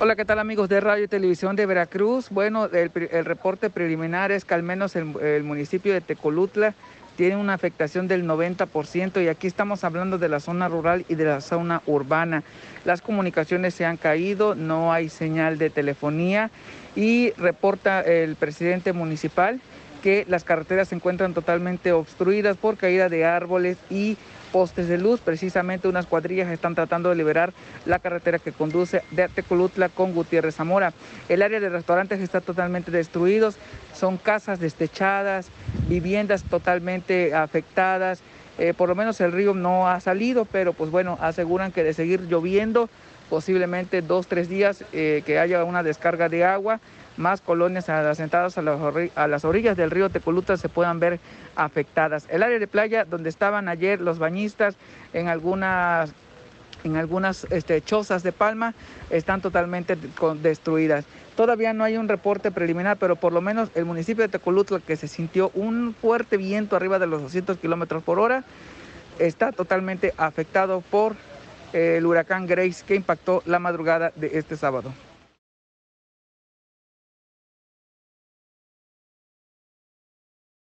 Hola, ¿qué tal amigos de Radio y Televisión de Veracruz? Bueno, el reporte preliminar es que al menos el municipio de Tecolutla tiene una afectación del 90% y aquí estamos hablando de la zona rural y de la zona urbana. Las comunicaciones se han caído, no hay señal de telefonía y reporta el presidente municipal que las carreteras se encuentran totalmente obstruidas por caída de árboles y postes de luz. Precisamente unas cuadrillas están tratando de liberar la carretera que conduce de Tecolutla con Gutiérrez Zamora. El área de restaurantes está totalmente destruidos, son casas destechadas, viviendas totalmente afectadas. Por lo menos el río no ha salido, pero pues bueno, aseguran que de seguir lloviendo, posiblemente 2-3 días que haya una descarga de agua, más colonias asentadas a las orillas del río Tecolutla se puedan ver afectadas. El área de playa donde estaban ayer los bañistas en algunas chozas de palma están totalmente destruidas. Todavía no hay un reporte preliminar, pero por lo menos el municipio de Tecolutla, que se sintió un fuerte viento arriba de los 200 kilómetros por hora, está totalmente afectado por el huracán Grace que impactó la madrugada de este sábado.